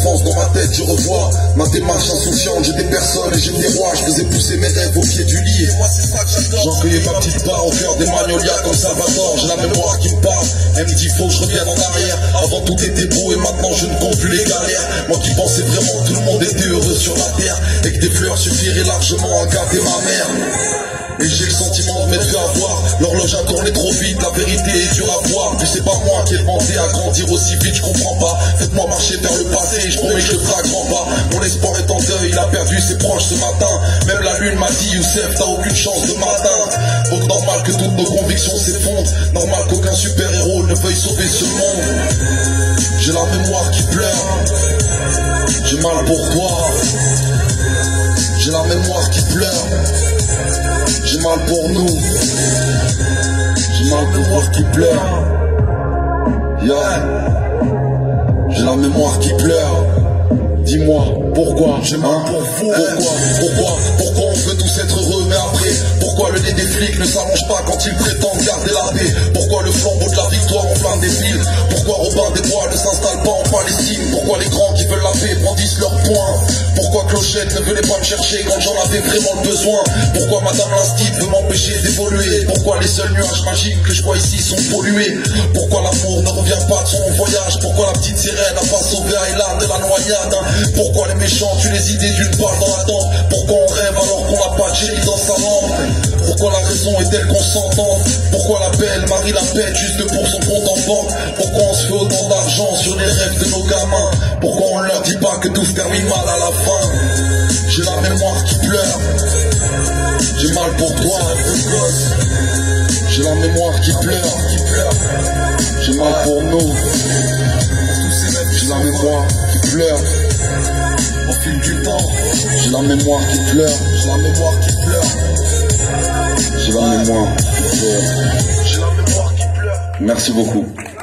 l'enfance dans ma tête, je revois ma démarche insouciante. J'ai des personnes et j'ai des rois. Je faisais pousser mes rêves au pied du lit. J'en cueillais ma petite part au cœur des magnolias comme Salvador. J'ai la mémoire qui me parle. Elle me dit faut que je revienne en arrière. Avant tout était beau et maintenant je ne compte plus les galères. Moi qui pensais vraiment que tout le monde était heureux sur la terre et que des fleurs suffiraient largement à gâter ma mère. Et j'ai le sentiment de m'être fait avoir. L'horloge a tourné trop vite, la vérité est dure à voir. Puis c'est pas moi qui ai demandé à grandir aussi vite, je comprends pas. Faites-moi marcher vers le passé, je promets que je le ferai à grands pas. Mon espoir est en deuil, il a perdu ses proches ce matin. Même la lune m'a dit Youssef, t'as aucune chance de m'atteindre. Donc normal que toutes nos convictions s'effondrent. Normal qu'aucun super-héros ne veuille sauver ce monde. J'ai la mémoire qui pleure. J'ai mal pour toi. J'ai la mémoire qui pleure. J'ai mal pour nous. J'ai mal pour moi qui pleure. Yeah. J'ai la mémoire qui pleure. Dis-moi, pourquoi j'ai mal pour vous? Pourquoi on veut tous être heureux, mais après, pourquoi le nez des flics ne s'allonge pas quand ils prétendent garder la paix? Pourquoi le flambeau de la victoire enflamme des villes? Pourquoi Robin des Bois ne s'installe pas en Palestine? Pourquoi les grands qui veulent la paix brandissent leurs poings? Pourquoi Clochette ne venait pas me chercher quand j'en avais vraiment besoin? Pourquoi Madame Lastit veut m'empêcher d'évoluer? Pourquoi les seuls nuages magiques que je vois ici sont pollués? Pourquoi l'amour ne revient pas de son voyage? Pourquoi la petite sirène n'a pas sauvé Aylan de la noyade? Pourquoi les méchants tuent les idées d'une balle dans la dent? Pourquoi on rêve alors qu'on n'a pas de génie dans sa lampe? Pourquoi la raison est-elle consentante? Pourquoi la belle marie la pète juste pour son compte en banque? Pourquoi on se fait autant d'argent sur les rêves de nos gamins? Pourquoi on ne leur dit pas que tout se termine mal à la fin? J'ai la mémoire qui pleure. J'ai mal pour toi, j'ai la mémoire qui pleure. J'ai mal pour nous. J'ai la mémoire qui pleure. Au fil du temps, j'ai la mémoire qui pleure. J'ai la mémoire qui pleure. J'ai la mémoire qui pleure. J'ai la mémoire qui pleure. Merci beaucoup.